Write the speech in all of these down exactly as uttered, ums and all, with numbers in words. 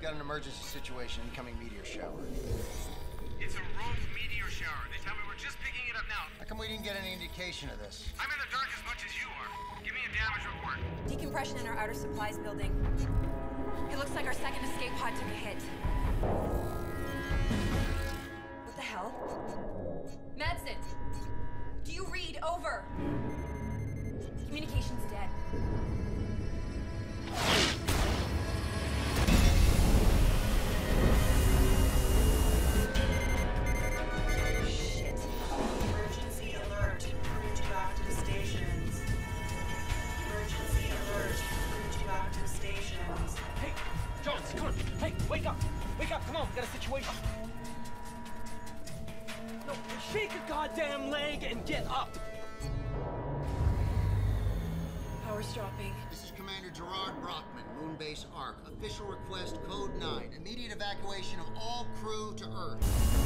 got an emergency situation, incoming meteor shower. It's a rogue meteor shower. They tell me we're just picking it up now. How come we didn't get any indication of this? I'm in the dark as much as you are. Give me a damage report. Decompression in our outer supplies building. It looks like our second escape pod took a hit. What the hell? Madsen! Do you read? Over! Communication's dead. Shit. Emergency alert. Crew to active stations. Emergency alert. Crew to active stations. Hey, Jones, come on. Hey, wake up. Wake up, come on. We got a situation. No, shake a goddamn leg and get up. Power's dropping. This is Commander Gerard Brockman, Moonbase Ark. Official request Code nine. Immediate evacuation of all crew to Earth.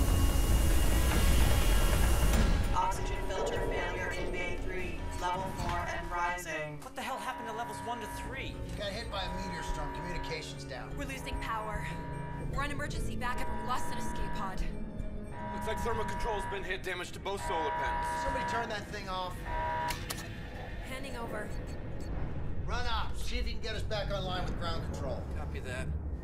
Oxygen filter failure in Bay three. Level four and rising. What the hell happened to levels one to three? Got hit by a meteor storm. Communications down. We're losing power. We're on emergency backup and we lost an escape pod. Looks like thermal control's been hit. Damage to both solar panels. Somebody turn that thing off. Handing over. Run up. See if you can get us back online with ground control. Copy that.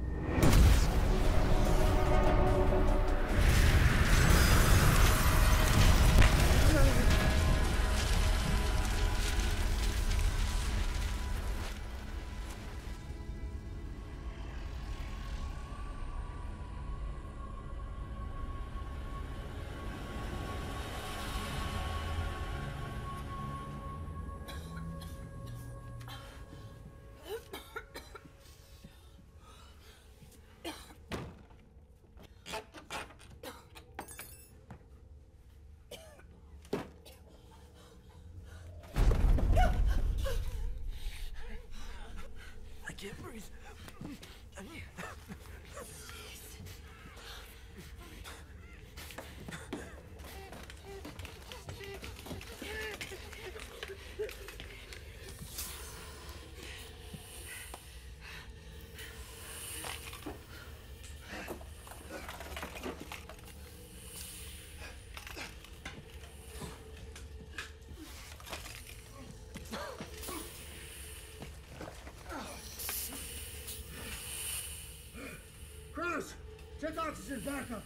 I can't breathe. Cruz, check oxygen backup.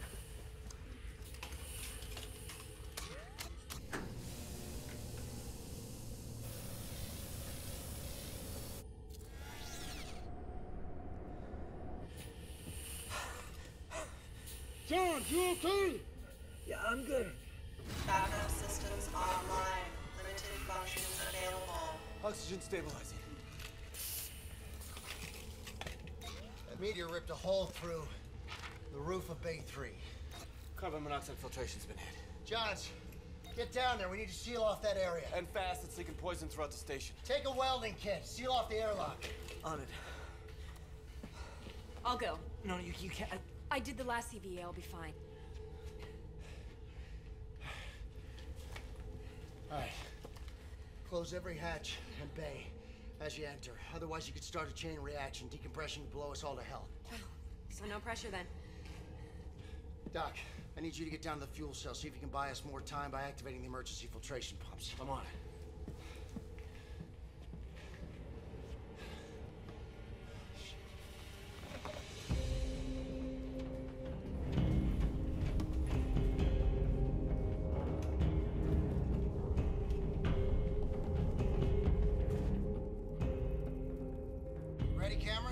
John, you okay? Yeah, I'm good. Backup systems online. Limited functions available. Oxygen stabilizing. That meteor ripped a hole through the roof of Bay three. Carbon monoxide filtration's been hit. Johns, get down there. We need to seal off that area. And fast, it's leaking poison throughout the station. Take a welding kit. Seal off the airlock. On it. I'll go. No, you, you can't. I... I did the last C V A. I'll be fine. All right. Close every hatch and bay as you enter. Otherwise, you could start a chain reaction. Decompression could blow us all to hell. So no pressure then. Doc, I need you to get down to the fuel cell. See if you can buy us more time by activating the emergency filtration pumps. I'm on it. Ready, Cameron?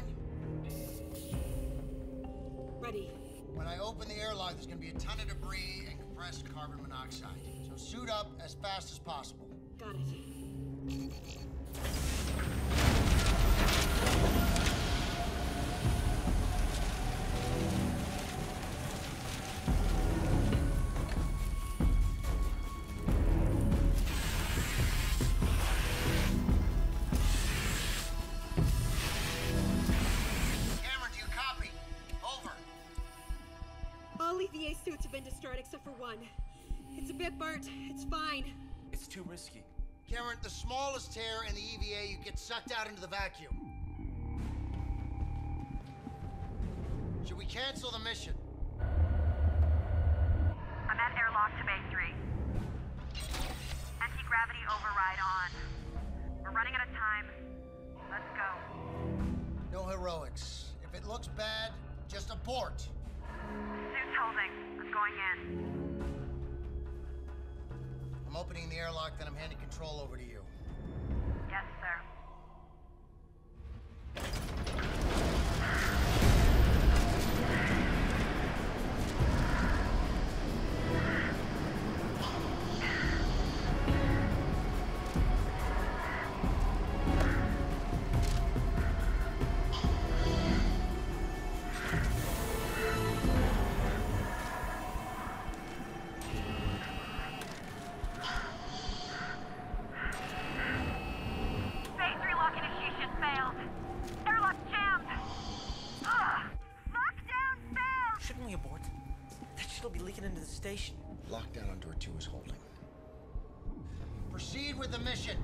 Ready. When I open the airlock, there's gonna be a ton of debris and compressed carbon monoxide. So suit up as fast as possible. Got it. Cameron, do you copy? Over. All E V A suits have been destroyed except for one. It's a bit burnt. It's fine. It's too risky. Cameron, the smallest tear in the E V A, you get sucked out into the vacuum. Should we cancel the mission? I'm at airlock to Bay three. Anti-gravity override on. We're running out of time. Let's go. No heroics. If it looks bad, just abort. Suit's holding. I'm going in. I'm opening the airlock, then I'm handing control over to you. Yes, sir. Station. Lockdown on door two is holding. Proceed with the mission.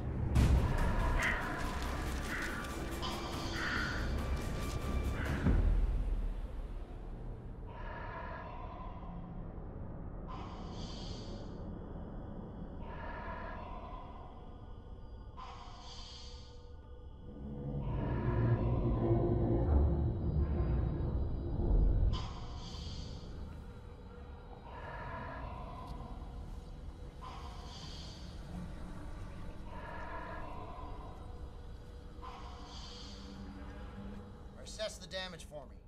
Assess the damage for me.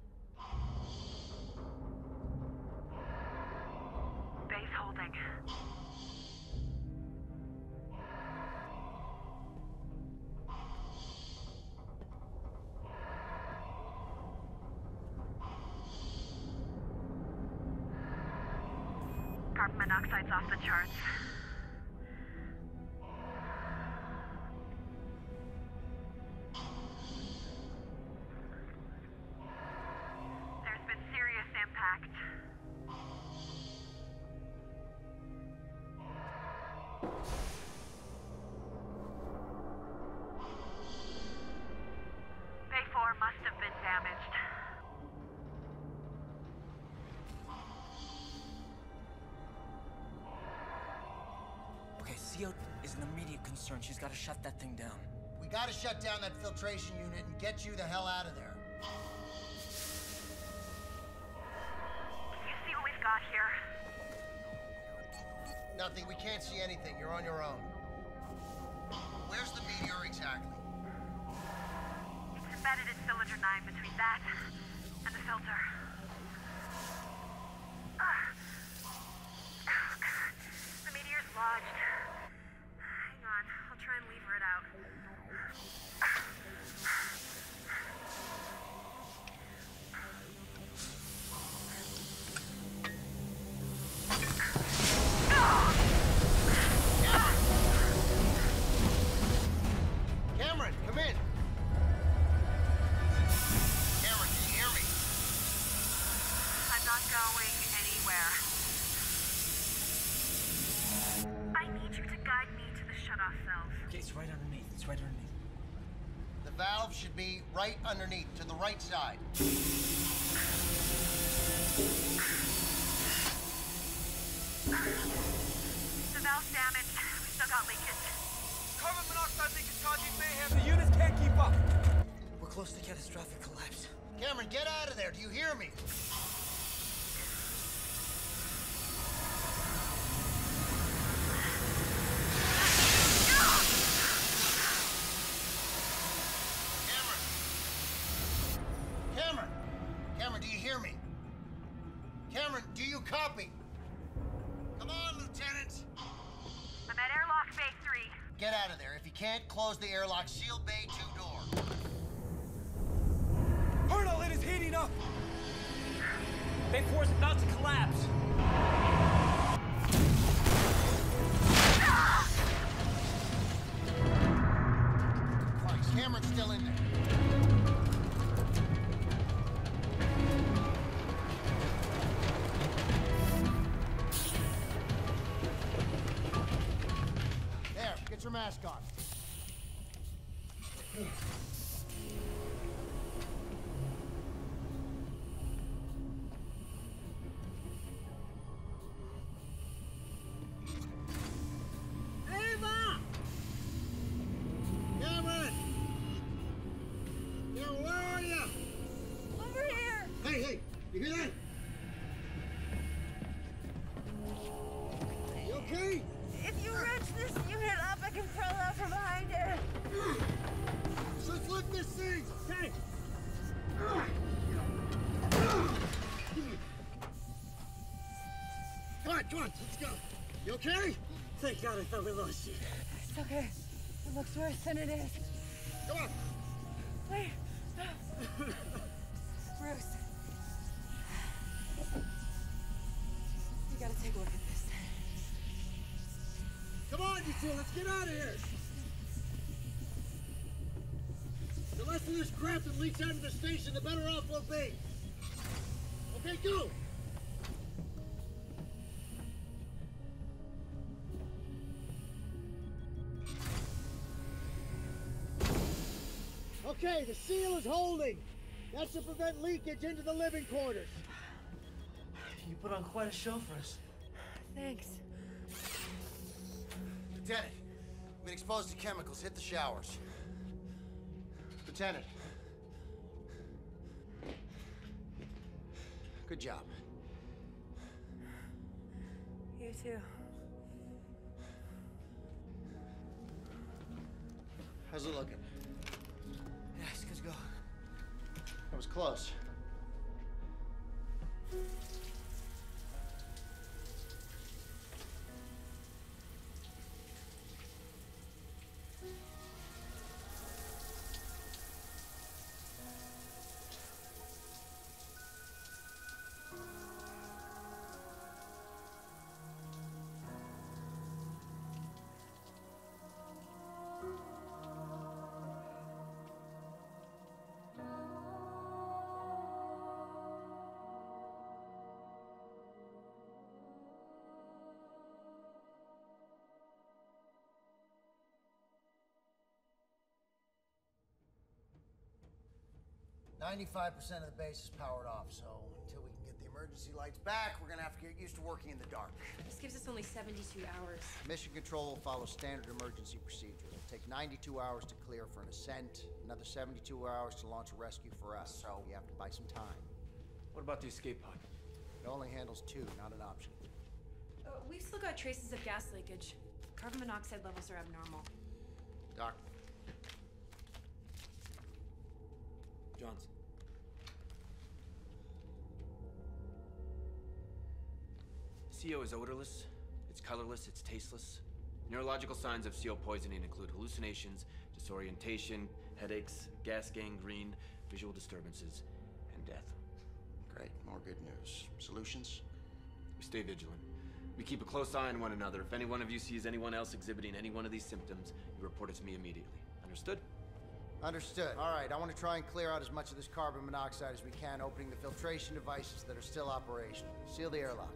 Base holding. Carbon monoxide's off the charts. Must have been damaged. Okay, C O is an immediate concern. She's got to shut that thing down. We gotta shut down that filtration unit and get you the hell out of there. You see what we've got here? Nothing. We can't see anything. You're on your own. Where's the meteor exactly? Embedded in cylinder nine between that and the filter. Uh, the meteor's lodged. Hang on, I'll try and lever it out. Cameron, come in. Going anywhere. I need you to guide me to the shut-off valve. Okay, it's right underneath. It's right underneath. The valve should be right underneath, to the right side. The valve's damaged. We still got leakage. Carbon monoxide leak is causing mayhem. The units can't keep up. We're close to catastrophic collapse. Cameron, get out of there. Do you hear me? Copy. Come on, Lieutenant. I'm at airlock Bay three. Get out of there. If you can't, close the airlock. Seal Bay two door. Colonel, it is heating up. Bay four is about to collapse. Christ, Cameron's still in there. Get your mask on. You hear that? You okay? If you wrench this unit up, I can crawl out from behind it. So let's lift this thing. Okay. Come on, come on, let's go. You okay? Thank God I thought we lost you. It's okay. It looks worse than it is. Come on. Wait. Bruce. You gotta take a look at this. Come on, you two, let's get out of here. The less of this crap that leaks out of the station, the better off we'll be. Okay, go. Okay, the seal is holding. That's to prevent leakage into the living quarters. You put on quite a show for us. Thanks. Lieutenant, been exposed to chemicals. Hit the showers. Lieutenant. Good job. You too. How's it looking? Yeah, it's good to go. That was close. ninety-five percent of the base is powered off, so until we can get the emergency lights back, we're gonna have to get used to working in the dark. This gives us only seventy-two hours. Mission Control will follow standard emergency procedures. It'll take ninety-two hours to clear for an ascent, another seventy-two hours to launch a rescue for us, so we have to buy some time. What about the escape pod? It only handles two, not an option. Uh, we've still got traces of gas leakage. Carbon monoxide levels are abnormal. Doc. Johnson. C O is odorless, it's colorless, it's tasteless. Neurological signs of C O poisoning include hallucinations, disorientation, headaches, gas gangrene, visual disturbances, and death. Great, more good news. Solutions? We stay vigilant. We keep a close eye on one another. If any one of you sees anyone else exhibiting any one of these symptoms, you report it to me immediately. Understood? Understood. All right, I want to try and clear out as much of this carbon monoxide as we can, opening the filtration devices that are still operational. Seal the airlock.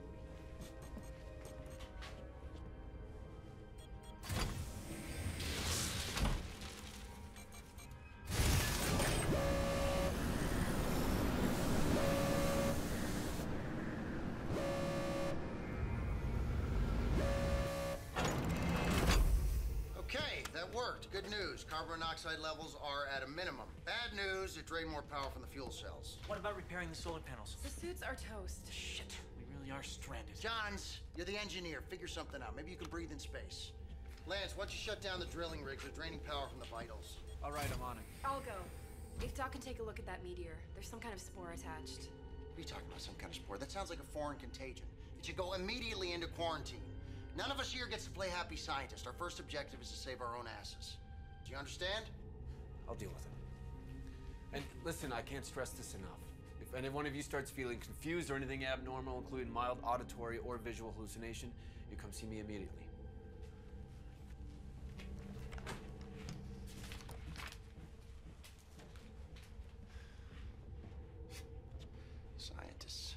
Good news, carbon monoxide levels are at a minimum. Bad news, it drained more power from the fuel cells. What about repairing the solar panels? The suits are toast. Shit, we really are stranded. Johns, you're the engineer. Figure something out. Maybe you can breathe in space. Lance, why don't you shut down the drilling rigs? They're draining power from the vitals. All right, I'm on it. I'll go. If Doc can take a look at that meteor, there's some kind of spore attached. What are you talking about, some kind of spore? That sounds like a foreign contagion. It should go immediately into quarantine. None of us here gets to play happy scientist. Our first objective is to save our own asses. Do you understand? I'll deal with it. And listen, I can't stress this enough. If any one of you starts feeling confused or anything abnormal, including mild auditory or visual hallucination, you come see me immediately. Scientists.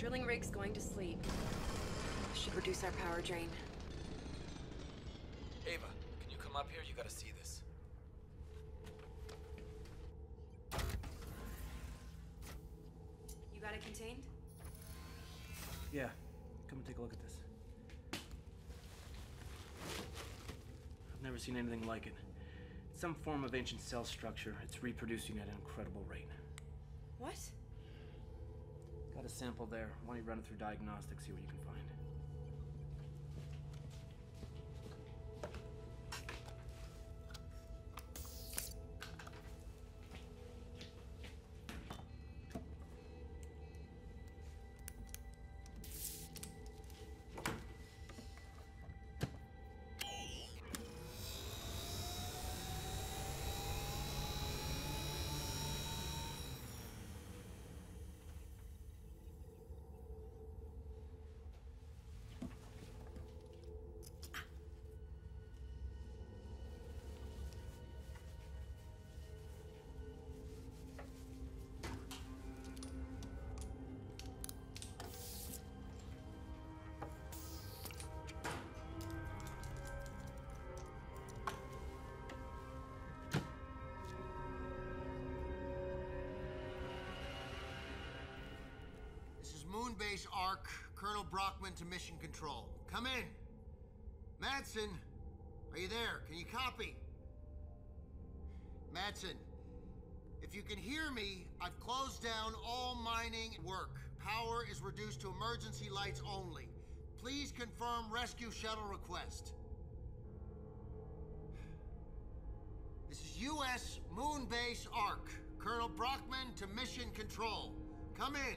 Drilling rig's going to sleep. Should reduce our power drain. Ava, can you come up here? You gotta see this. You got it contained? Yeah, come and take a look at this. I've never seen anything like it. It's some form of ancient cell structure. It's reproducing at an incredible rate. What? Got a sample there. Why don't you run it through diagnostics, see what you can find. Moonbase Arc, Colonel Brockman to Mission Control. Come in. Madsen, are you there? Can you copy? Madsen, if you can hear me, I've closed down all mining work. Power is reduced to emergency lights only. Please confirm rescue shuttle request. This is U S Moonbase Arc, Colonel Brockman to Mission Control. Come in.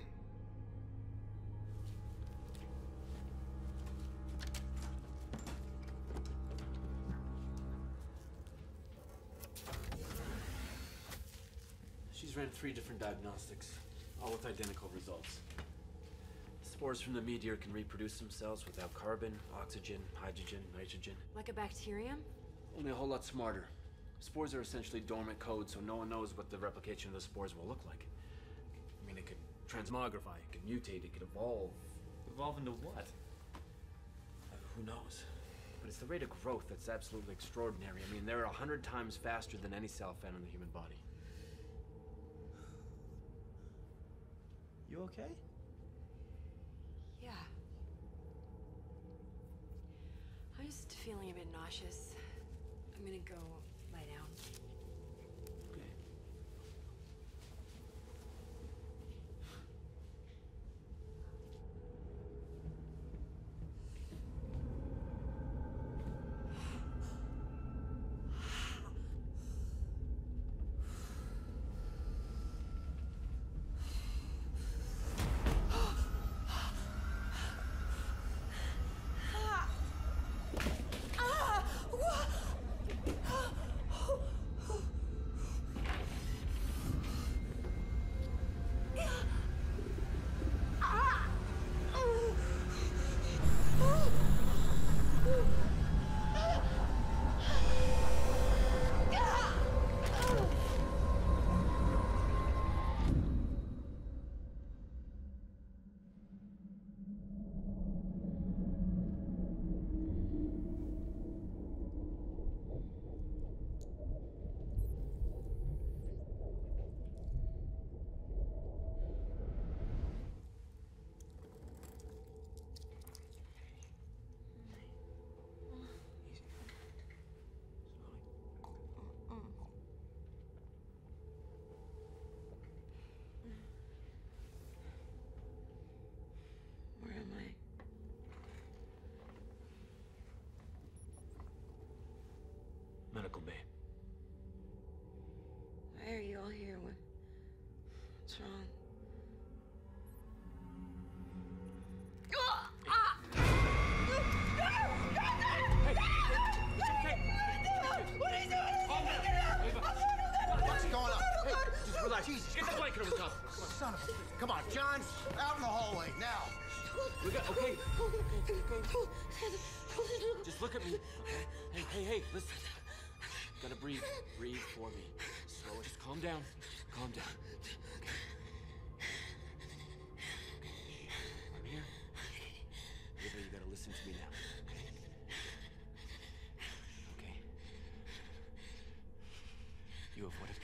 She's ran three different diagnostics, all with identical results. Spores from the meteor can reproduce themselves without carbon, oxygen, hydrogen, nitrogen. Like a bacterium? Only a whole lot smarter. Spores are essentially dormant codes, so no one knows what the replication of the spores will look like. I mean, it could transmogrify, it could mutate, it could evolve. Evolve into what? Uh, who knows? But it's the rate of growth that's absolutely extraordinary. I mean, they're a hundred times faster than any cell found in the human body. You okay? Yeah. I'm just feeling a bit nauseous. I'm gonna go lie down. Okay. Where am I? Medical bay. Why are you all here? What... What's wrong? What's going on? Hey, Just relax. Jesus. Get the blanket over top. Son of a... Come on, John. Out in the hallway, now. We got, okay. Just look at me. Okay? Hey, hey, hey, listen. Gotta breathe. Breathe for me. Slow. Just calm down. Calm down. Okay.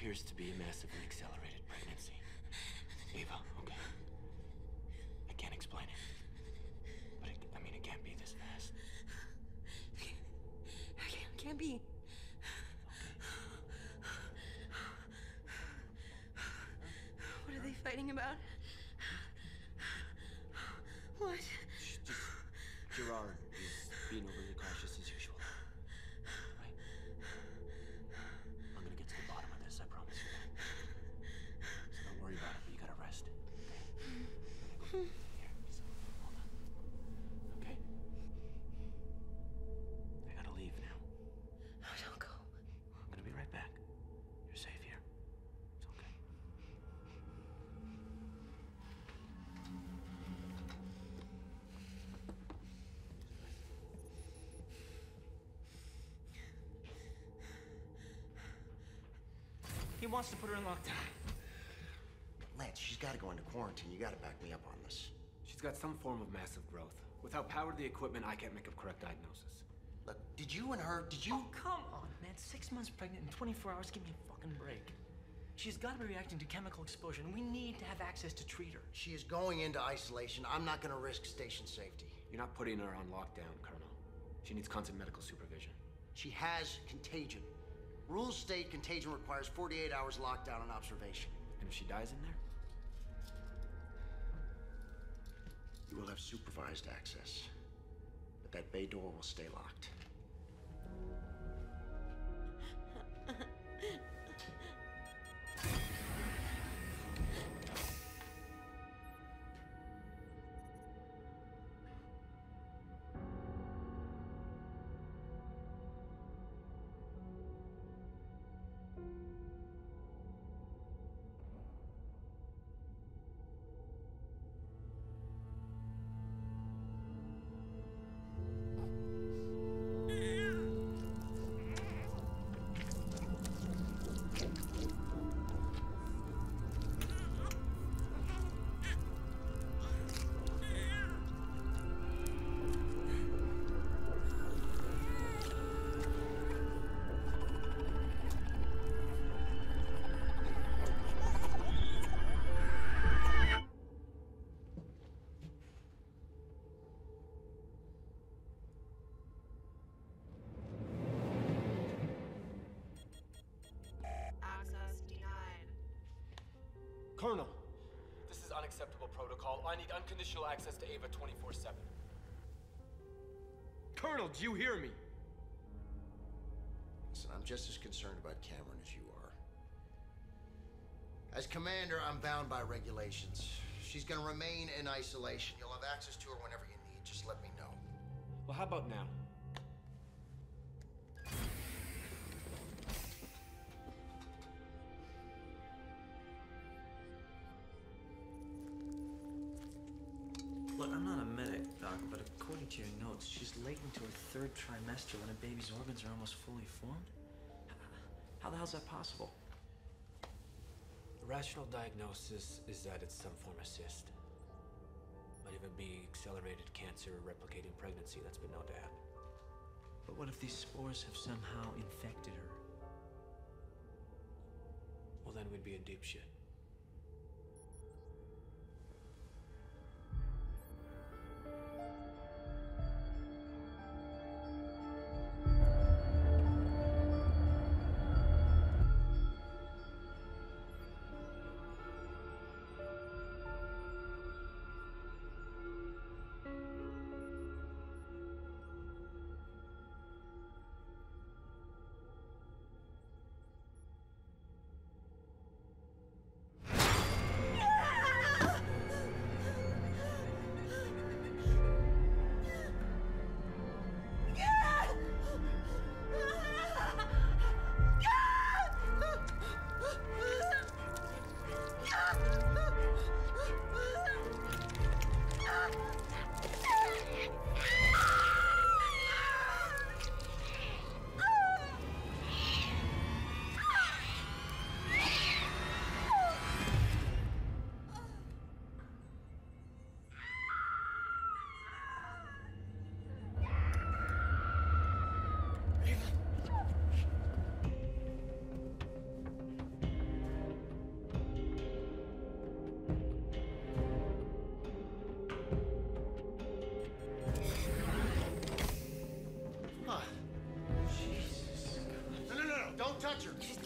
appears to be a massively accelerated pregnancy. Ava, okay. I can't explain it. But it, I mean, it can't be this fast. It can't, can't be. What are they fighting about? What? Shh, just Gerard is being overly cautious as usual. Right? I'm gonna get to the bottom of this, I promise you that. So don't worry about it, but you gotta rest. Okay? Here, so, hold on. Okay? I gotta leave now. No, don't go. I'm gonna be right back. You're safe here. It's okay. He wants to put her in lockdown. Lance, she's got to go into quarantine. You got to back me up on this. She's got some form of massive growth. Without power to the equipment, I can't make a correct diagnosis. Look, did you and her, did you... Oh, come on, man. Six months pregnant in twenty-four hours. Give me a fucking break. She's got to be reacting to chemical exposure, and we need to have access to treat her. She is going into isolation. I'm not going to risk station safety. You're not putting her on lockdown, Colonel. She needs constant medical supervision. She has contagion. Rules state contagion requires forty-eight hours lockdown and observation. And if she dies in there? You will have supervised access, but that bay door will stay locked. Access denied. Colonel, this is unacceptable protocol. I need unconditional access to Ava twenty-four seven. Colonel, do you hear me? Listen, I'm just as concerned about Cameron as you are. As commander, I'm bound by regulations. She's gonna remain in isolation. You'll have access to her whenever you need. Just let me know. Well, how about now? Look, I'm not a medic, Doc, but according to your notes, she's late into her third trimester when a baby's organs are almost fully formed. How the hell's that possible? The rational diagnosis is that it's some form of cyst. Might even be accelerated cancer or replicating pregnancy. That's been known to happen. But what if these spores have somehow infected her? Well, then we'd be in deep shit.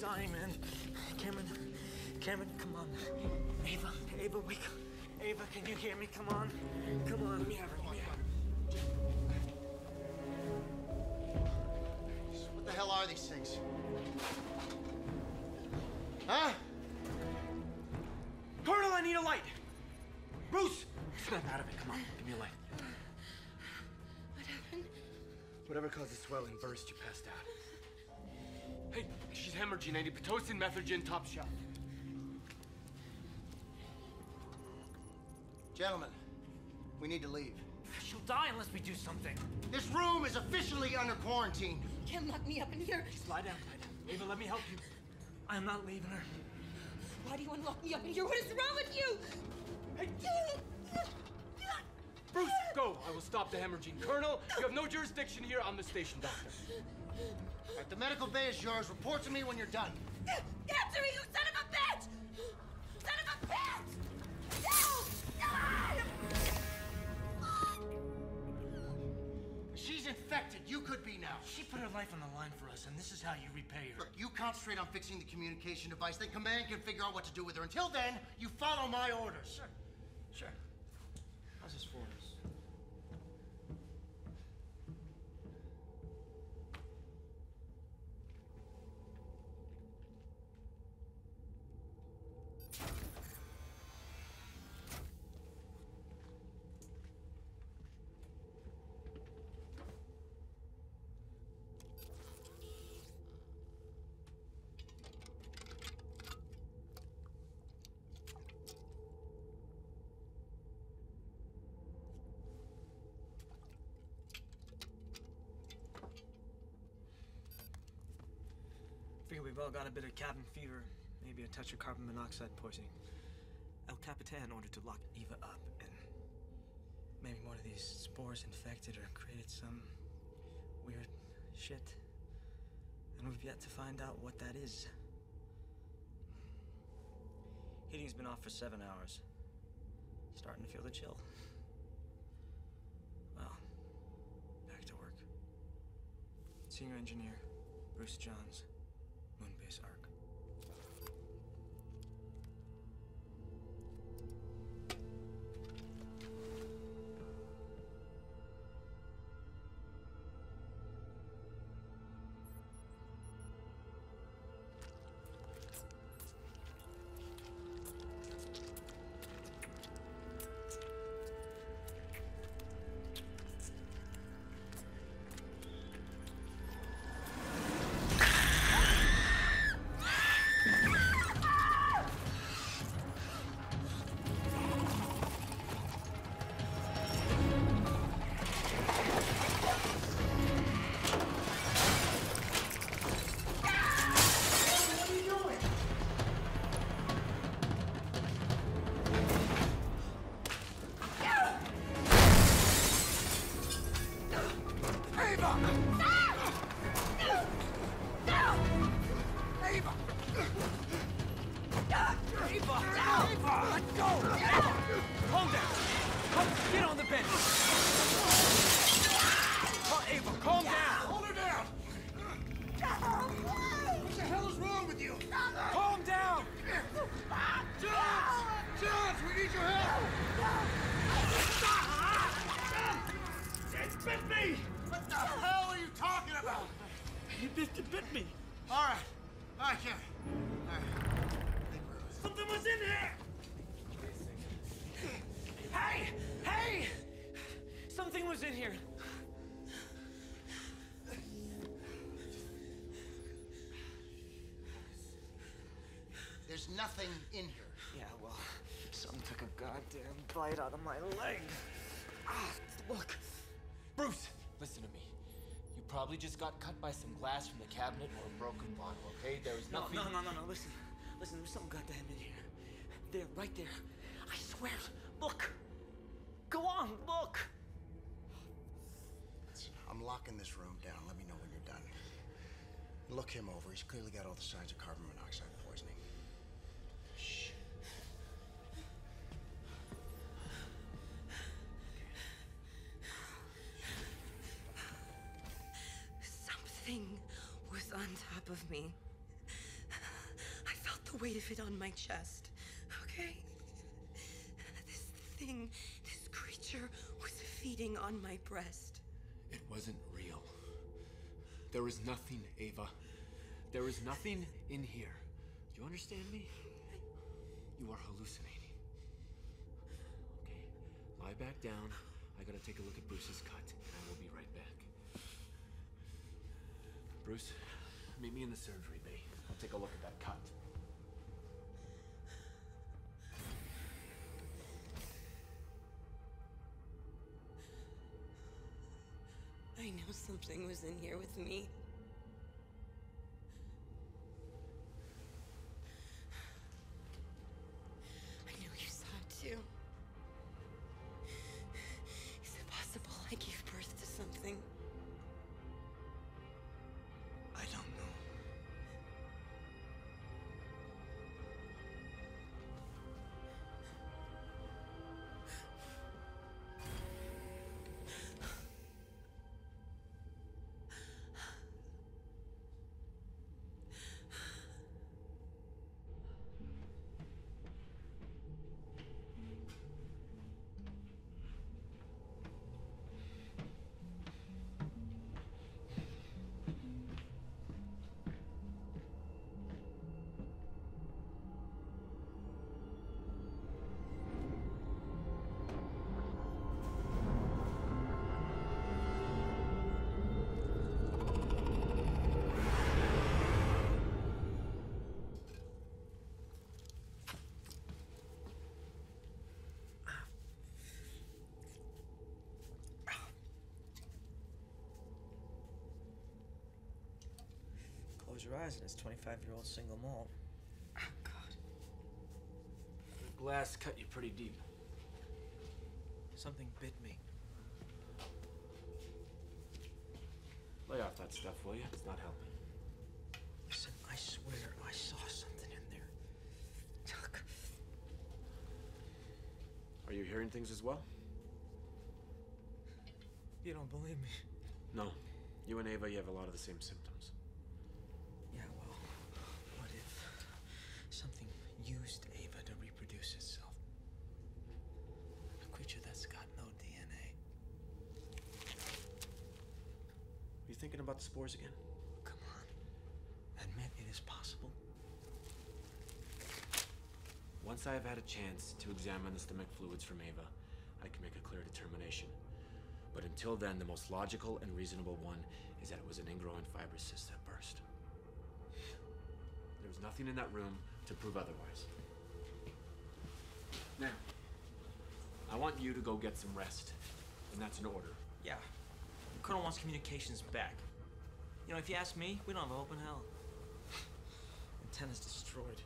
dying, man. Cameron, Cameron, come on. Ava, Ava, wake up. Ava, can you hear me? Come on. Come on, let me have her. Let me have her. What the hell are these things? Huh? Colonel, I need a light. Bruce! Snap out of it. Come on, give me a light. What happened? Whatever caused the swelling burst, you passed out. Hey, she's hemorrhaging. I need Pitocin, Methergin, top shelf. Gentlemen, we need to leave. She'll die unless we do something. This room is officially under quarantine. You can't lock me up in here. Just lie down, lie down. Ava, let me help you. I am not leaving her. Why do you want to lock me up in here? What is wrong with you? Hey! Bruce, go! I will stop the hemorrhaging. Colonel, you have no jurisdiction here. I'm the station doctor. All right, the medical bay is yours. Report to me when you're done. Answer me, you son of a bitch! Son of a bitch! No! She's infected. You could be now. She put her life on the line for us, and this is how you repay her. Look, you concentrate on fixing the communication device, then Command can figure out what to do with her. Until then, you follow my orders. Sure. Sure. How's this for us? Figure we've all got a bit of cabin fever, maybe a touch of carbon monoxide poisoning. El Capitan ordered to lock Eva up, and maybe one of these spores infected or created some weird shit. And we've yet to find out what that is. Heating's been off for seven hours. Starting to feel the chill. Well, back to work. Senior Engineer, Bruce Johns. Moonbase Arc. There's nothing in here. Yeah, well, something took a goddamn bite out of my leg. Ah, look. Bruce, listen to me. You probably just got cut by some glass from the cabinet or a broken bottle, okay? There was nothing... No, no, no, no, no, listen. Listen, there's something goddamn in here. There, right there. I swear. Look. Go on, look. I'm locking this room down. Let me know when you're done. Look him over. He's clearly got all the signs of carbon monoxide poisoning. Shh. Something was on top of me. the weight of it on my chest, okay? This thing, this creature was feeding on my breast. It wasn't real. There is nothing, Ava. There is nothing in here. Do you understand me? You are hallucinating. Okay, lie back down. I gotta take a look at Bruce's cut, and I will be right back. Bruce, meet me in the surgery bay. I'll take a look at that cut. I know something was in here with me. I know you saw it too. Is it possible I gave birth to something? I don't know. Close your eyes and it's twenty-five-year-old single malt. Oh, God. The blast cut you pretty deep. Something bit me. Lay off that stuff, will you? It's not helping. Listen, I swear I saw something in there. Look. Are you hearing things as well? You don't believe me? No. You and Ava, you have a lot of the same symptoms. Yeah, well, what if something used Ava to reproduce itself? A creature that's got no D N A. Are you thinking about the spores again? Come on. Admit it is possible. Once I have had a chance to examine the stomach fluids from Ava, I can make a clear determination. But until then, the most logical and reasonable one is that it was an ingrowing fibrous cyst that burst. There was nothing in that room to prove otherwise. Now, I want you to go get some rest, and that's an order. Yeah. The Colonel wants communications back. You know, if you ask me, we don't have a hope in hell. Antenna's destroyed.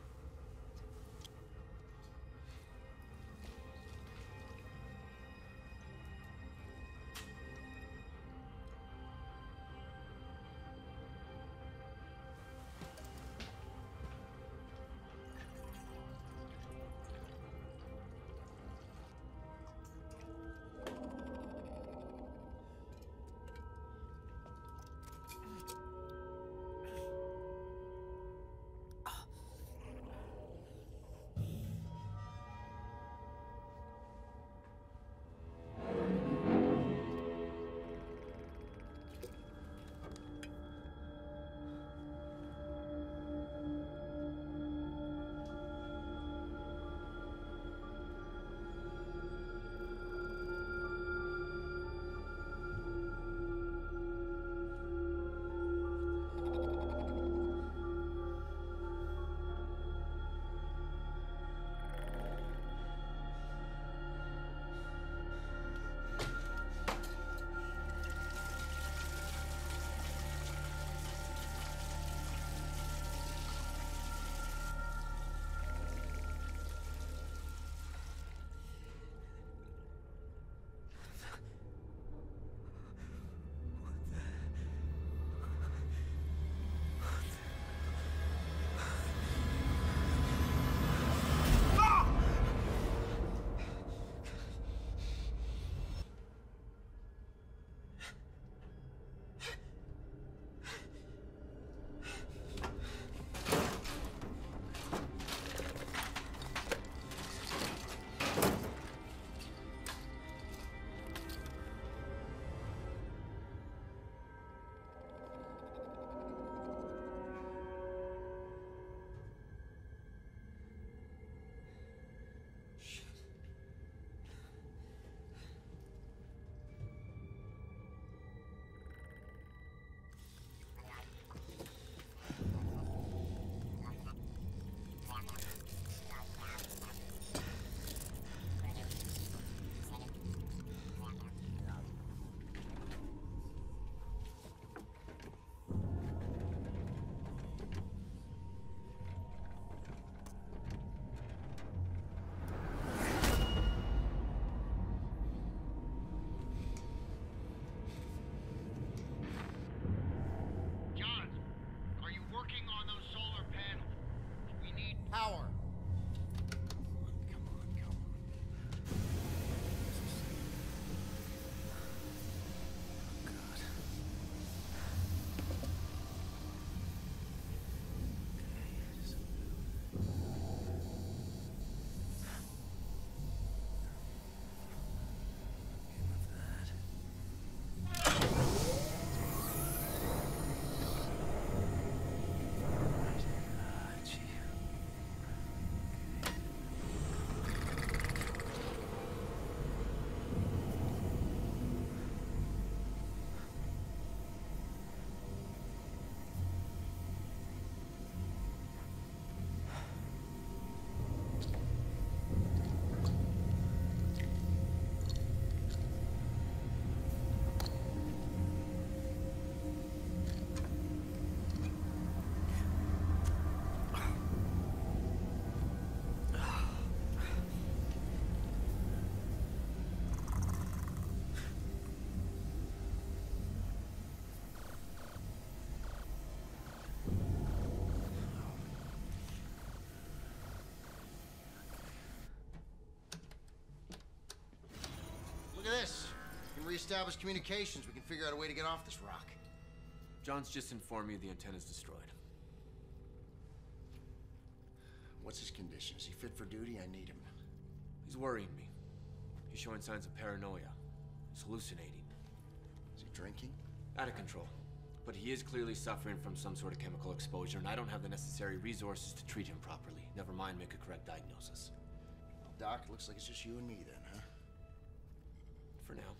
at this. We can reestablish communications. We can figure out a way to get off this rock. John's just informed me the antenna's destroyed. What's his condition? Is he fit for duty? I need him. He's worrying me. He's showing signs of paranoia. He's hallucinating. Is he drinking? Out of control. But he is clearly suffering from some sort of chemical exposure, and I don't have the necessary resources to treat him properly. Never mind make a correct diagnosis. Well, Doc, looks like it's just you and me then, huh? For now.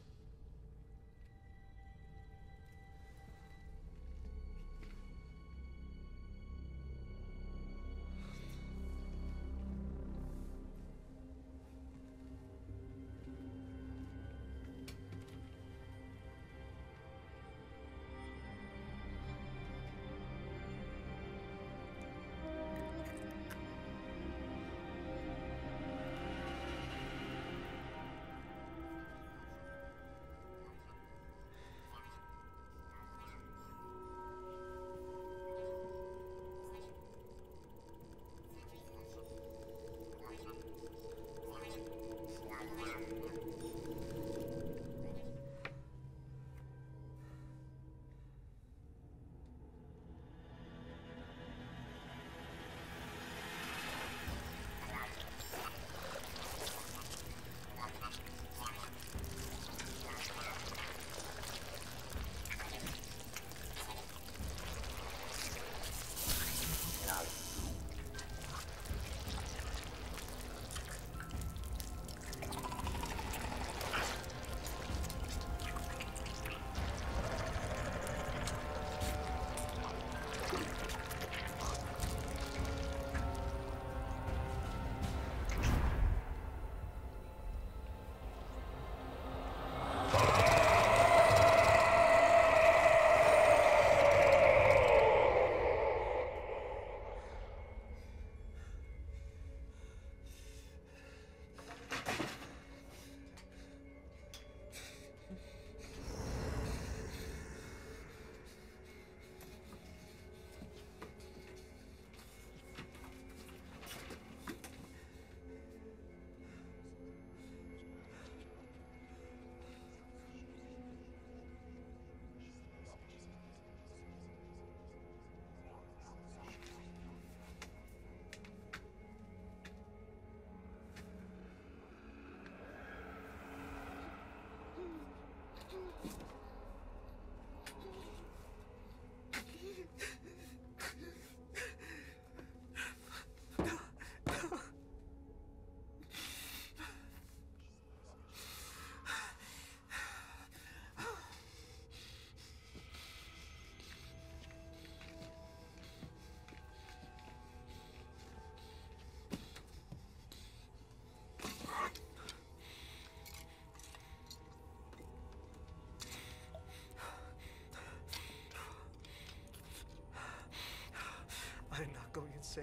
I'm not going insane.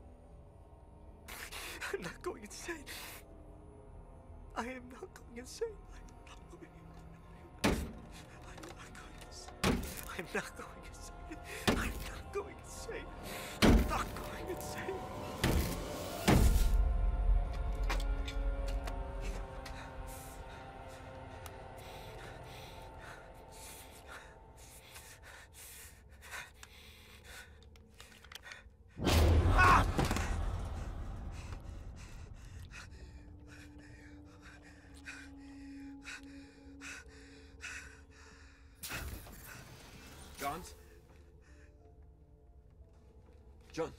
I'm not going insane. I am not going insane. I'm not going insane. I'm not going insane. I'm not going insane. I'm not going insane. Johns? Johns?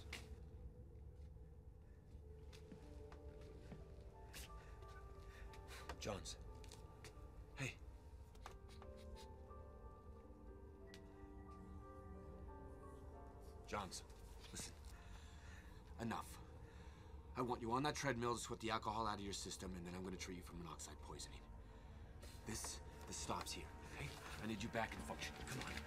Johns? Hey. Johns, listen. Enough. I want you on that treadmill to sweat the alcohol out of your system, and then I'm going to treat you for monoxide poisoning. This, this stops here, okay? I need you back in function. Come on.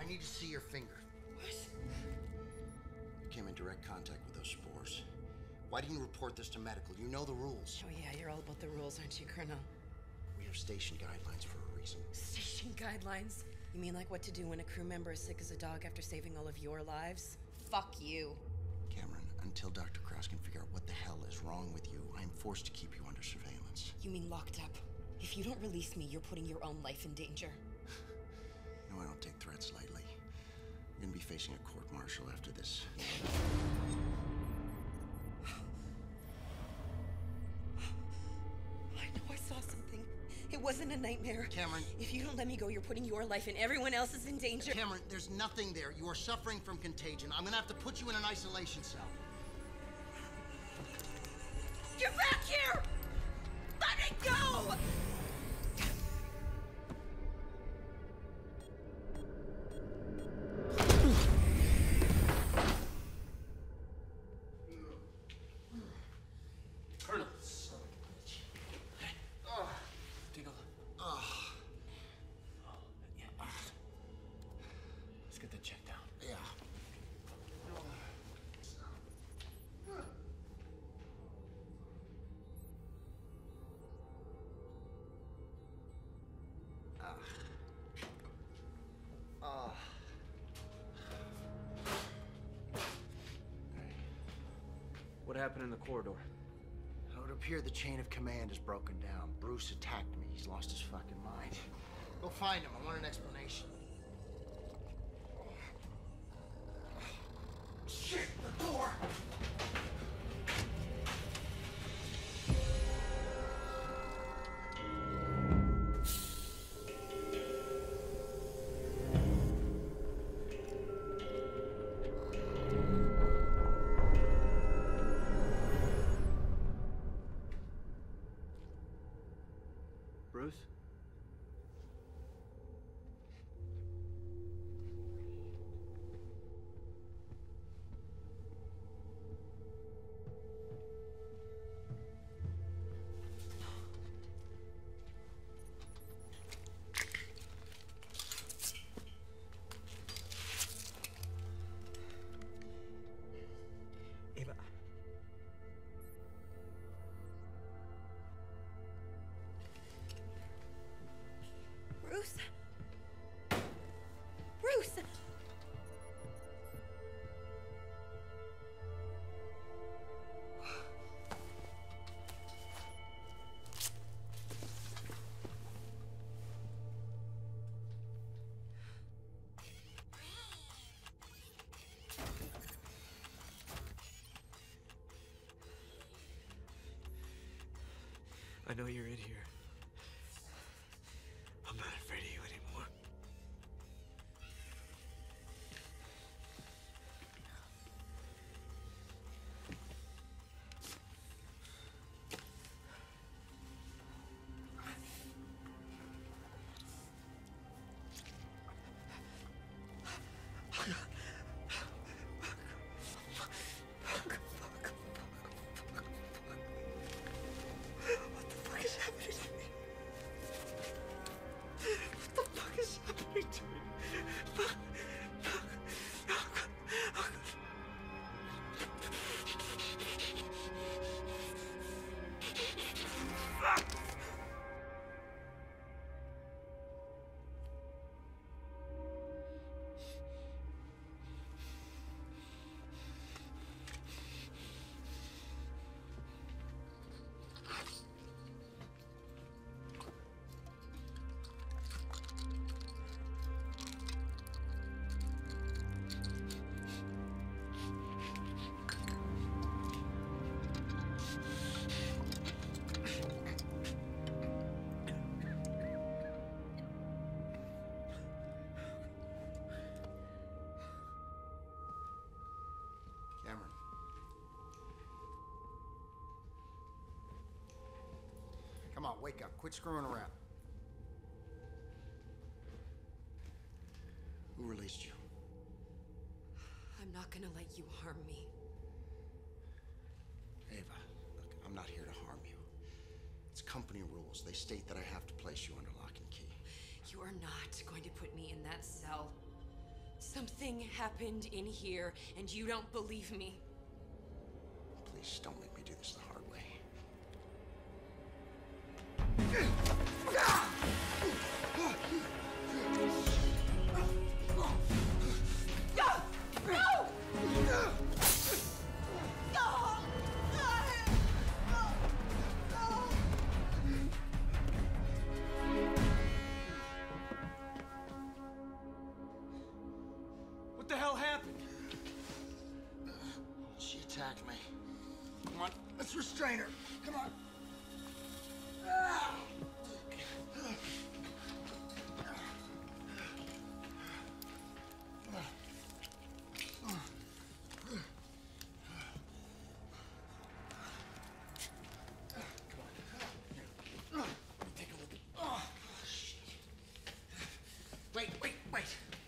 I need to see your finger. What? You came in direct contact with those spores. Why didn't you report this to medical? You know the rules. Oh yeah, you're all about the rules, aren't you, Colonel? We have station guidelines for a reason. Station guidelines? You mean like what to do when a crew member is sick as a dog after saving all of your lives? Fuck you. Cameron, until Doctor Krause can figure out what the hell is wrong with you, I'm forced to keep you under surveillance. You mean locked up? If you don't release me, you're putting your own life in danger. No, I don't take threats lightly. You're gonna be facing a court-martial after this. I know I saw something. It wasn't a nightmare. Cameron. If you don't let me go, you're putting your life and everyone else's in danger. Cameron, there's nothing there. You are suffering from contagion. I'm gonna have to put you in an isolation cell. Get back here! Let me go! Colonel. Oh. Take a look. Oh. Oh, yeah. Let's get that checked out. Yeah. Ah. What happened in the corridor? It would appear the chain of command is broken down. Bruce attacked me. He's lost his fucking mind. Go find him. I want an explanation. Shit! The door! Bruce? Ava. Bruce? Bruce! I know you're in here. I'm not afraid of you anymore. What the fuck is happening to me? What the fuck is happening to me? Cameron. Come on, wake up. Quit screwing around. Who released you? I'm not gonna let you harm me. Ava, look, I'm not here to harm you. It's company rules. They state that I have to place you under lock and key. You are not going to put me in that cell. Something happened in here, and you don't believe me. Please don't make me do this the hard way. What the hell happened? She attacked me. Come on, let's restrain her. Come on. Wait, wait, wait.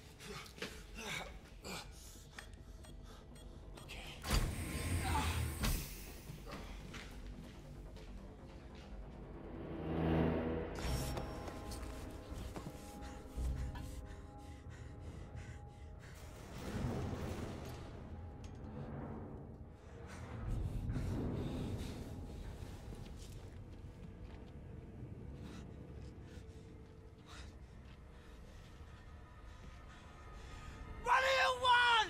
What do you want?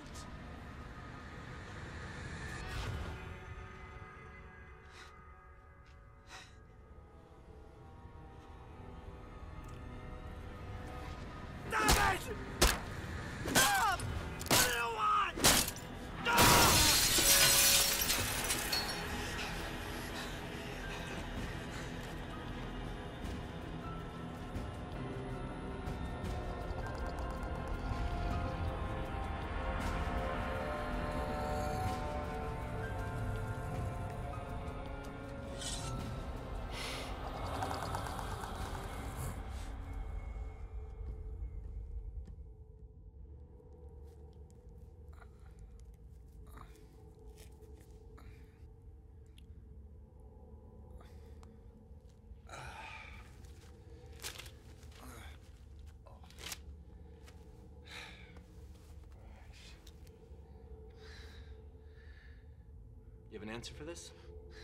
Damn it! Stop! What do you want? Stop! You have an answer for this?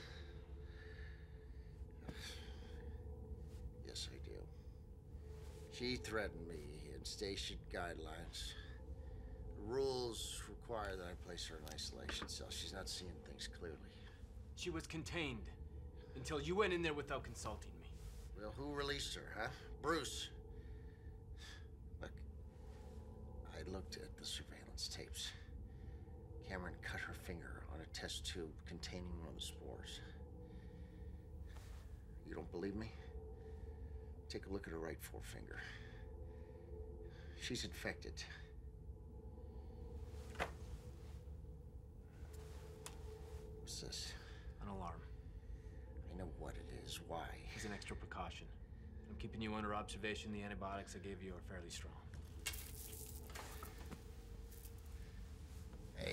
Yes, I do. She threatened me in station guidelines. The rules require that I place her in isolation cell. She's not seeing things clearly. She was contained until you went in there without consulting me. Well, who released her, huh? Bruce. Look, I looked at the surveillance tapes. Cameron cut her finger on a test tube containing one of the spores. You don't believe me? Take a look at her right forefinger. She's infected. What's this? An alarm. I know what it is. Why? It's an extra precaution. I'm keeping you under observation. The antibiotics I gave you are fairly strong. Hey.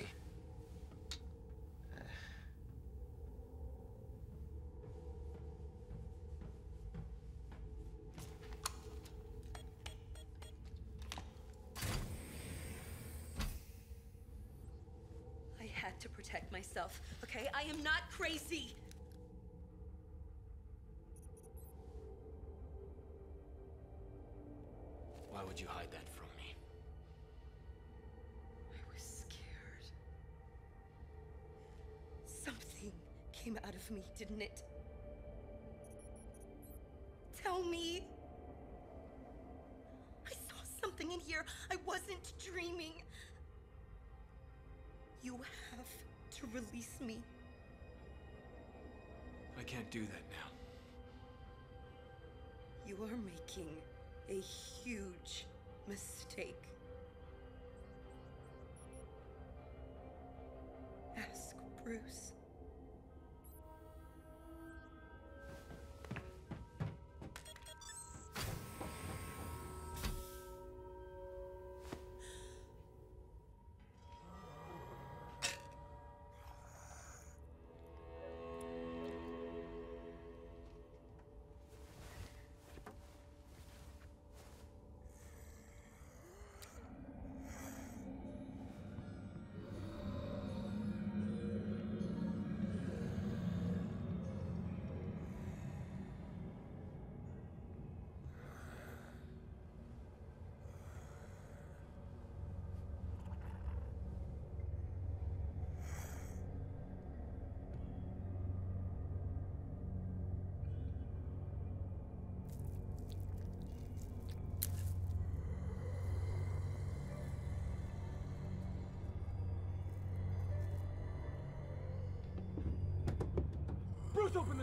I had to protect myself, okay? I am not crazy! Why would you hide that from me? I was scared. Something came out of me, didn't it? Tell me! I saw something in here. I wasn't dreaming. You have to release me. I can't do that now. You are making a huge mistake. Ask Bruce.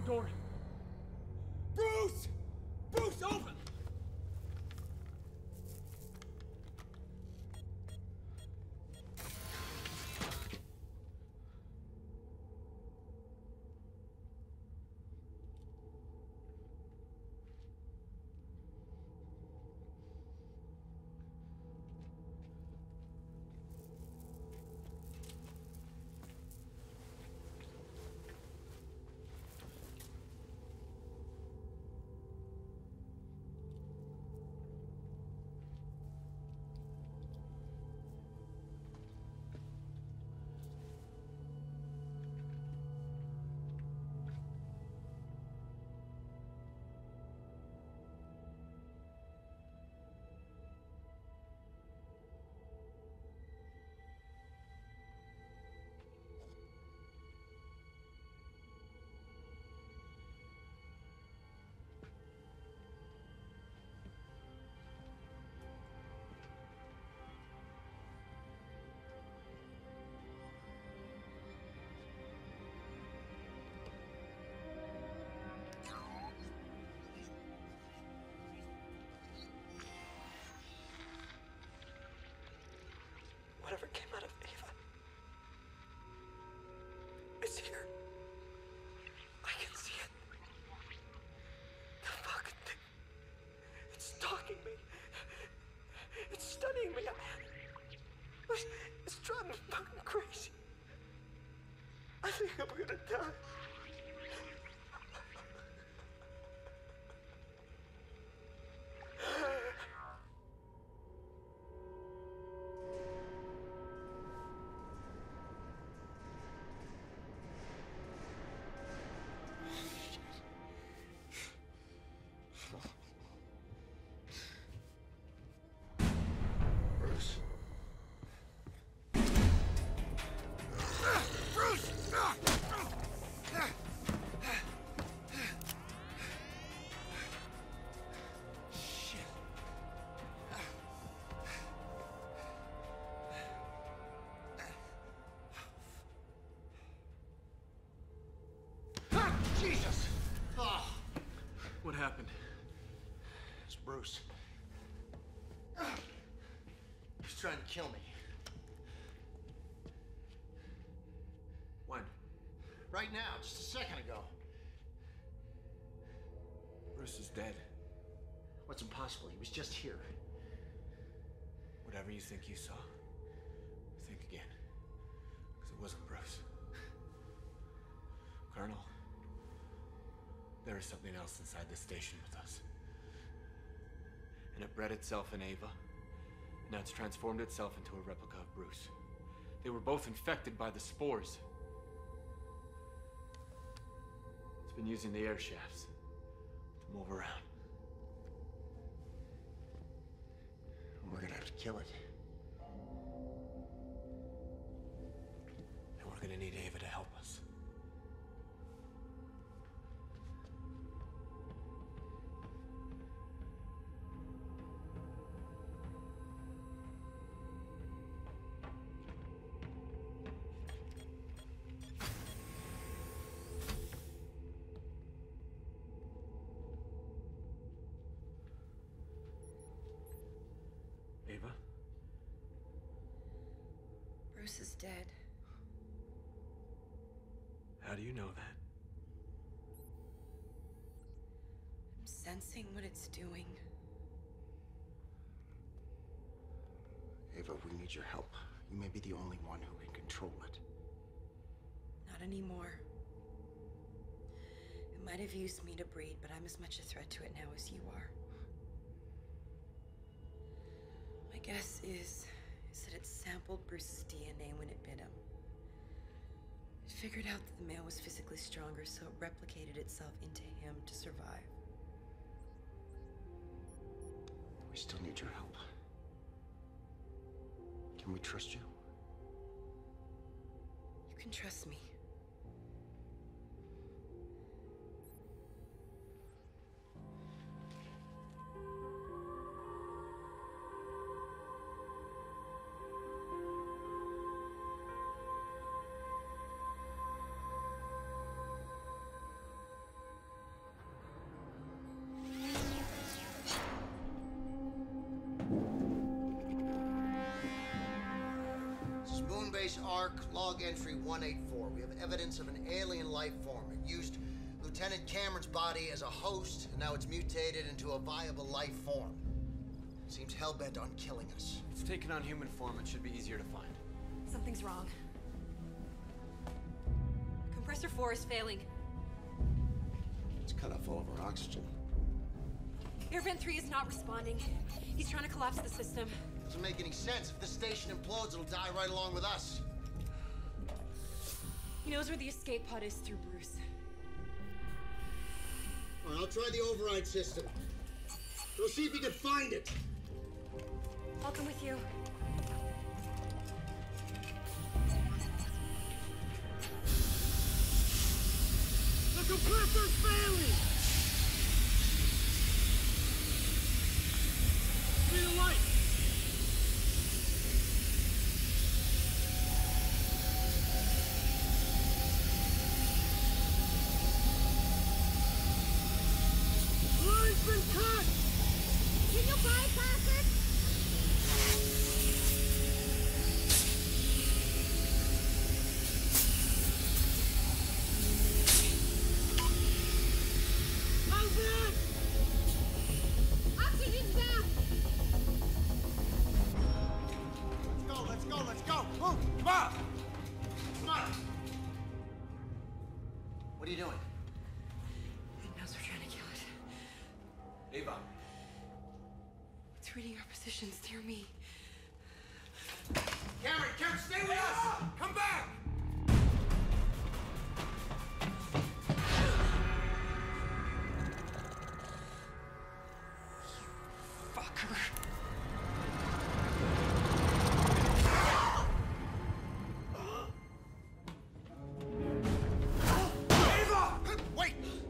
door. Bruce! Bruce, open! Whatever came out of Ava is here. I can see it. The fucking thing. It's stalking me. It's studying me. It's, it's driving me fucking crazy. I think I'm gonna die. Jesus! Oh, What happened? it's Bruce. He's trying to kill me. When? Right now, just a second ago. Bruce is dead. What's impossible? He was just here. Whatever you think you saw, think again. Because it wasn't Bruce. Colonel, there is something else inside this station with us. And it bred itself in Ava. And now it's transformed itself into a replica of Bruce. They were both infected by the spores. It's been using the air shafts to move around. We're gonna have to kill it. And we're gonna need Ava to help us. Ava? Bruce is dead. How do you know that? I'm sensing what it's doing. Ava, we need your help. You may be the only one who can control it. Not anymore. It might have used me to breed, but I'm as much a threat to it now as you are. My guess is, is that it sampled Bruce's D N A when it bit him. It figured out that the male was physically stronger, so it replicated itself into him to survive. We still need your help. Can we trust you? You can trust me. Moonbase Arc, log entry one eighty-four. We have evidence of an alien life form. It used Lieutenant Cameron's body as a host, and now it's mutated into a viable life form. Seems hell-bent on killing us. It's taken on human form. It should be easier to find. Something's wrong. Compressor four is failing. It's cut off all of our oxygen. Air vent three is not responding. He's trying to collapse the system. Doesn't make any sense. If this station implodes, it'll die right along with us. He knows where the escape pod is through Bruce. All right, I'll try the override system. Go see if you can find it. I'll come with you. The compressor's failing! See the light! Line's been cut! Can you bypass it? How's it? Oxygen's down! Let's go, let's go, let's go! Move! Come on! Come on! What are you doing? It knows we're trying to kill it. Ava. It's reading our positions near me. Cameron, Cameron, stay with us! Come back! Fucker. Ava! Wait!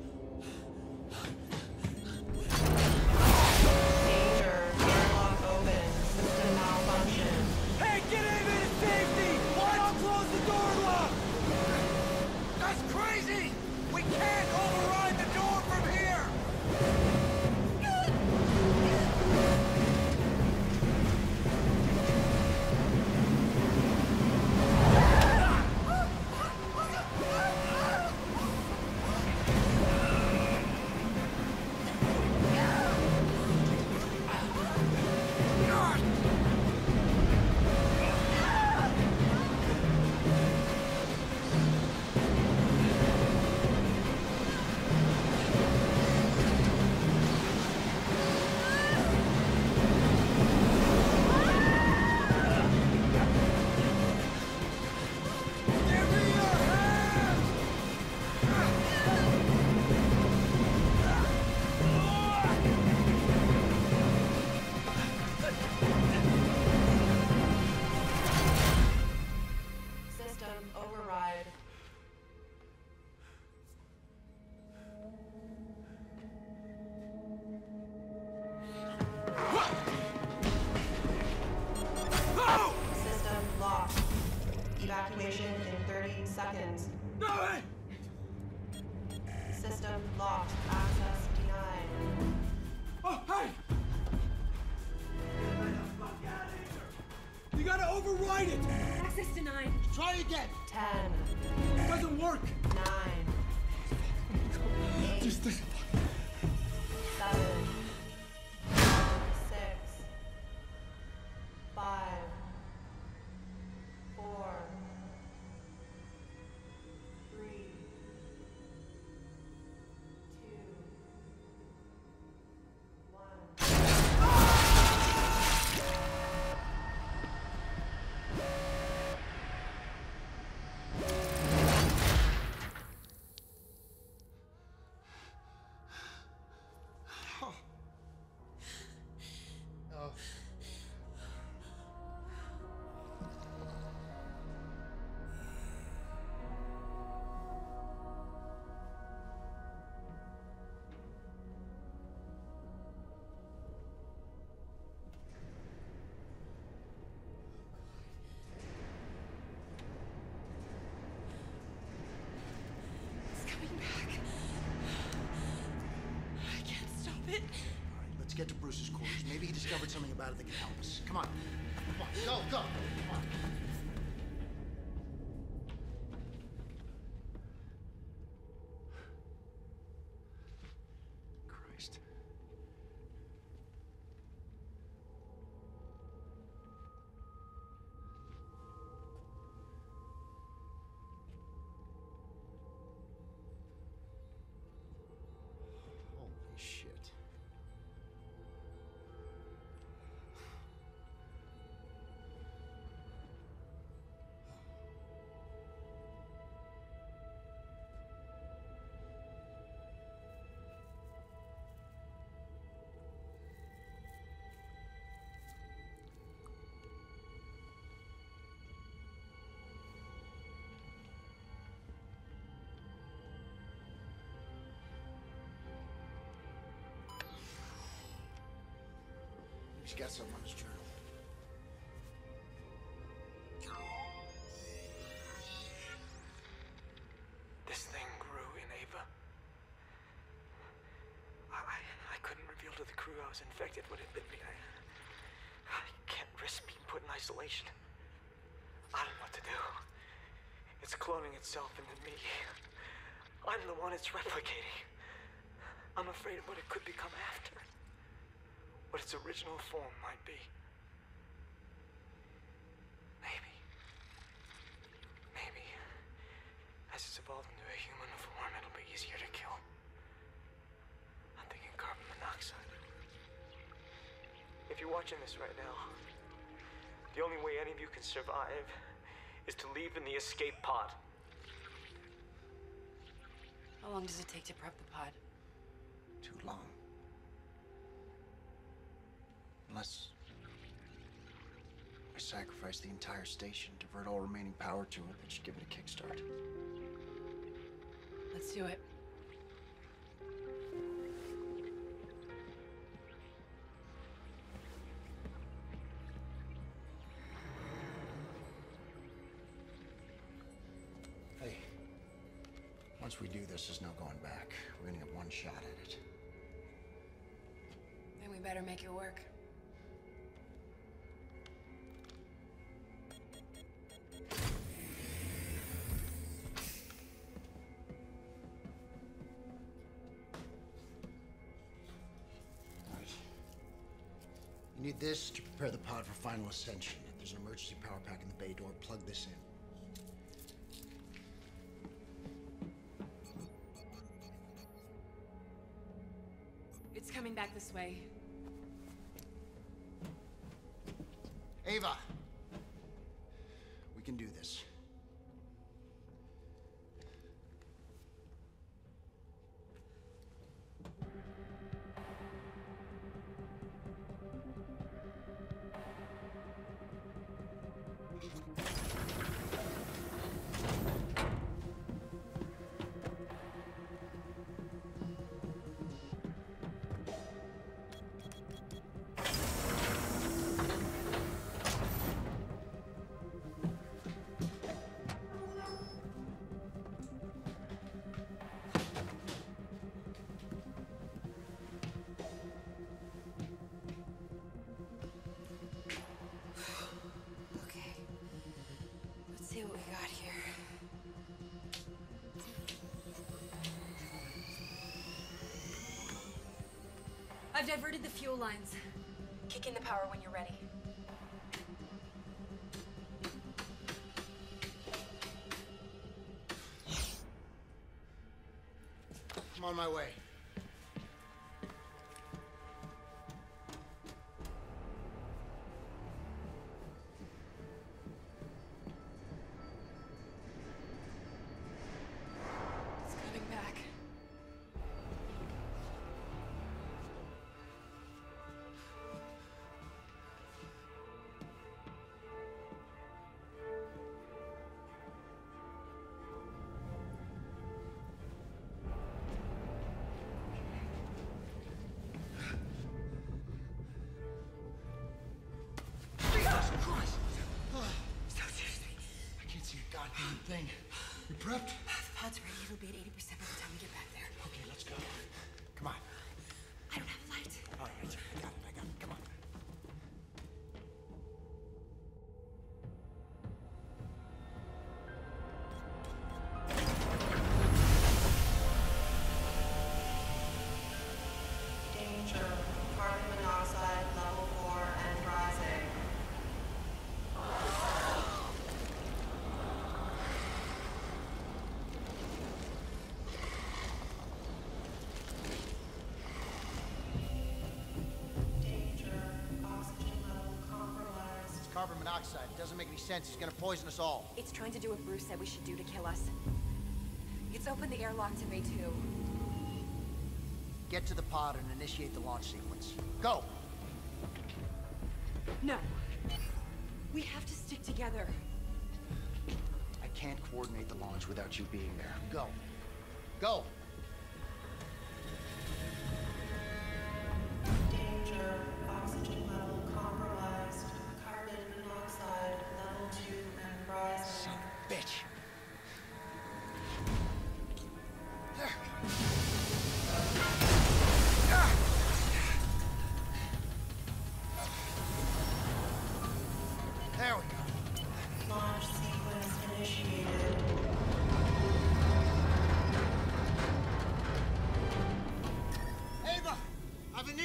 Hey, get Ava to safety! Why not close the door lock? That's crazy! We can't override the door from here! Give me your hand! System override. System locked. Evacuation in thirty seconds. No way! System locked. Access denied. Oh, hey! You gotta override it! Access denied. Try again! Ten. It doesn't work! Nine. Eight. Just this. Seven. Six. Five. Four. Three. Two. One. Oh. It's coming back. I can't stop it. All right, let's get to Bruce's quarters. Maybe he discovered something about it that can help us. Come on. Come on, go, go. Come on. He's got something on his journal. This thing grew in Ava. I, I couldn't reveal to the crew I was infected when it bit me. I, I can't risk being put in isolation. I don't know what to do. It's cloning itself into me. I'm the one it's replicating. I'm afraid of what it could become after. What its original form might be. Maybe. Maybe. As it's evolved into a human form, it'll be easier to kill. I'm thinking carbon monoxide. If you're watching this right now, the only way any of you can survive is to leave in the escape pod. How long does it take to prep the pod? Too long. Unless we sacrifice the entire station, divert all remaining power to it, that should give it a kickstart. Let's do it. Hey, once we do this, there's no going back. We're gonna get one shot at it. Then we better make it work. You need this to prepare the pod for final ascension. If there's an emergency power pack in the bay door, plug this in. It's coming back this way. Ava! We can do this. See what we got here. I've diverted the fuel lines. Kick in the power when you're ready. I'm on my way. Thing. You prepped? The pod's ready. It'll be at eighty percent by the time we get back there. Okay, let's go. Come on. I don't have a light. All right, I got it, I got it. Come on. Danger. Carbon monoxide level four and rising. Carbon monoxide. It doesn't make any sense. He's gonna poison us all. It's trying to do what Bruce said we should do to kill us. It's opened the airlock to Bay two. Get to the pod and initiate the launch sequence. Go! No. We have to stick together. I can't coordinate the launch without you being there. Go. Go! Danger. Oxygen level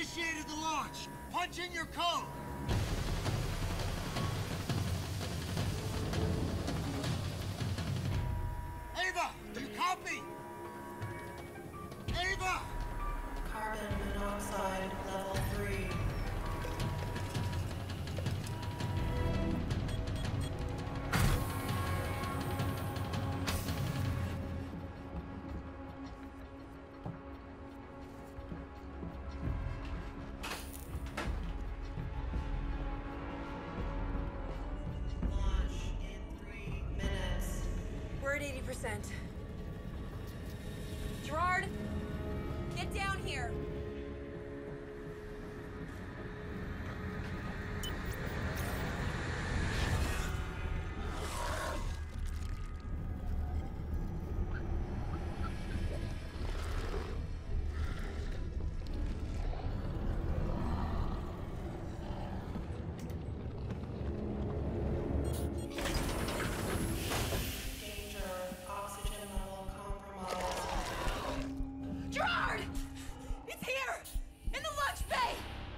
initiated the launch. Punch in your code. Ava, do you copy? Ava! Carbon monoxide level three. We're at eighty percent. Gerard, get down here. Gerard! It's here! In the lunch bay!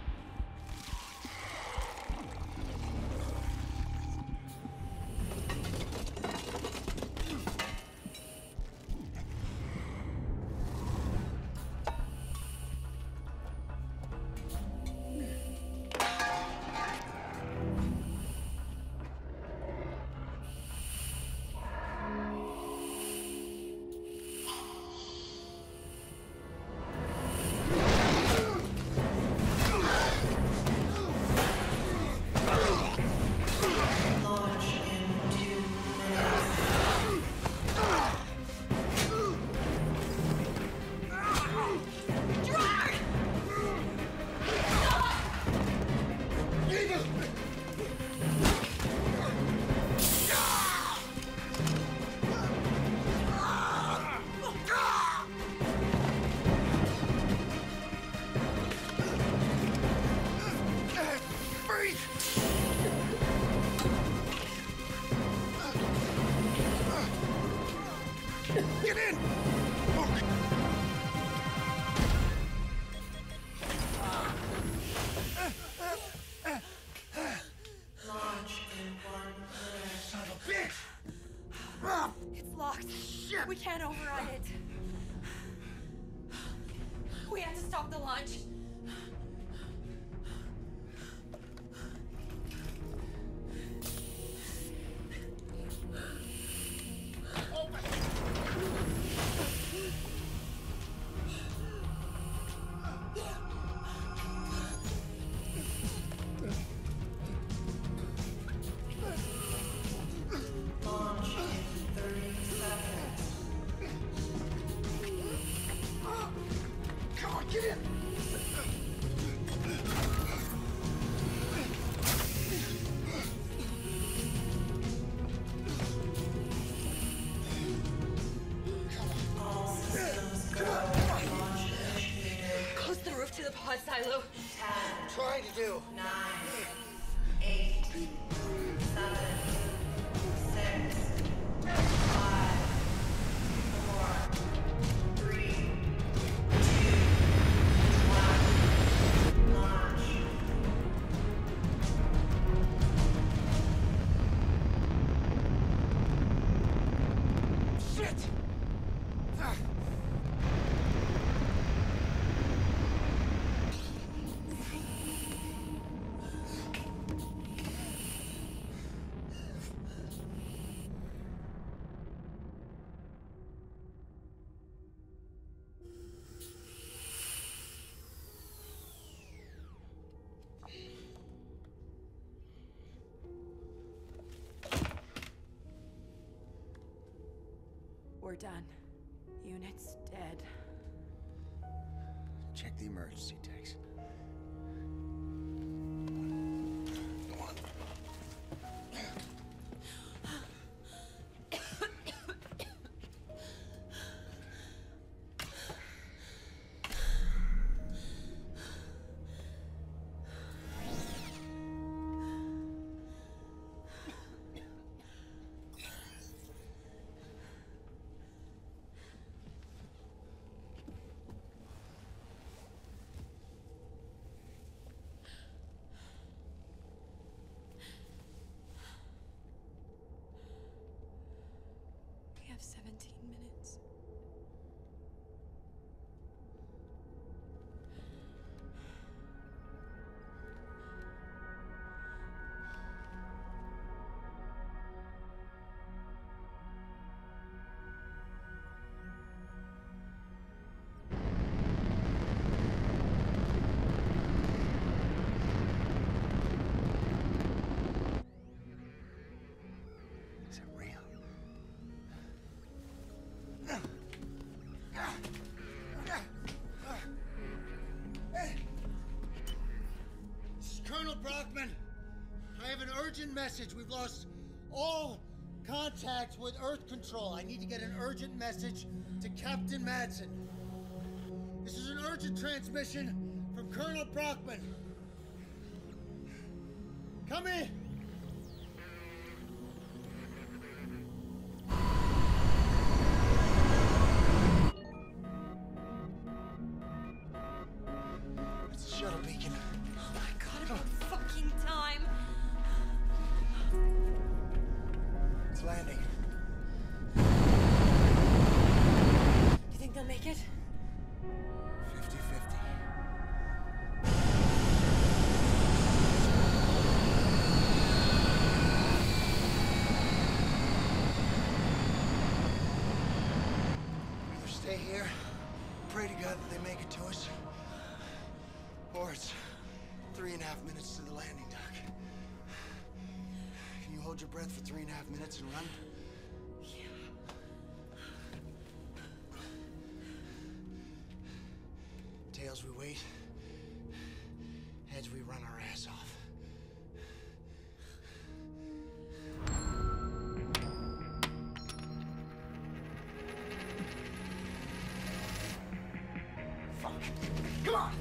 Get in! Launch in one minute. Son of a bitch! It's locked. Shit! We can't override it. We have to stop the launch. Launch in thirty seconds. Come on, get in! All systems go. Launch initiated. Close the roof to the pod silo. Ten, Trying to do. nine, eight, seven, six, five, four, three, two, one. Launch. Shit! Ah. We're done. Unit's dead. Check the emergency tanks. Go on. have seventeen minutes. Is it real? This is Colonel Brockman. I have an urgent message. We've lost all contact with Earth Control. I need to get an urgent message to Captain Madsen. This is an urgent transmission from Colonel Brockman. Come in. It's a shuttle beacon. Oh my god, about fucking time! It's landing. You think they'll make it? fifty fifty. Either stay here, pray to God that they make it to us, or it's three and a half minutes to the landing dock. Can you hold your breath for three and a half minutes and run? Tails, we wait. Heads, we run our ass off. Fuck. Come on!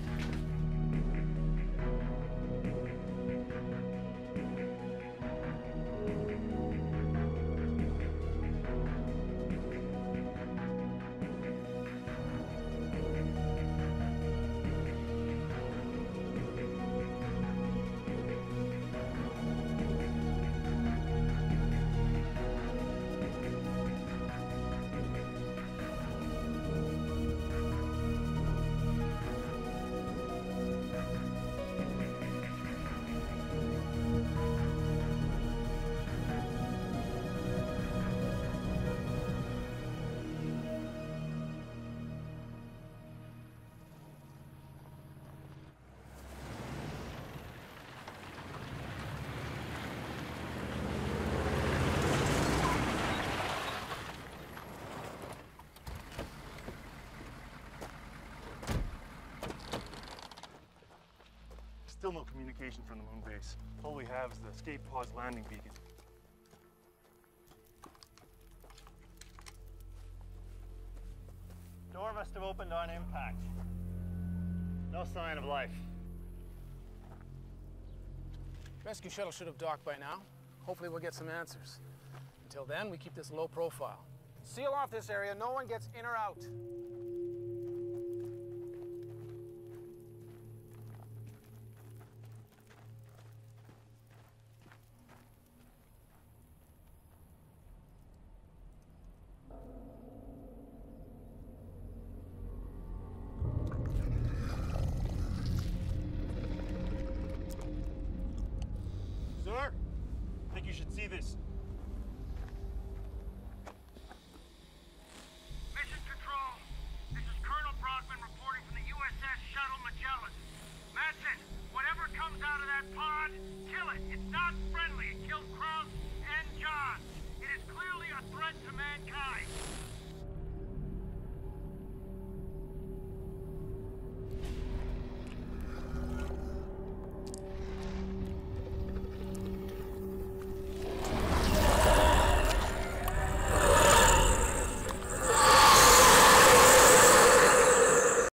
Still no communication from the moon base. All we have is the escape pod's landing beacon. Door must have opened on impact. No sign of life. Rescue shuttle should have docked by now. Hopefully we'll get some answers. Until then, we keep this low profile. Seal off this area. No one gets in or out. Sir, I think you should see this.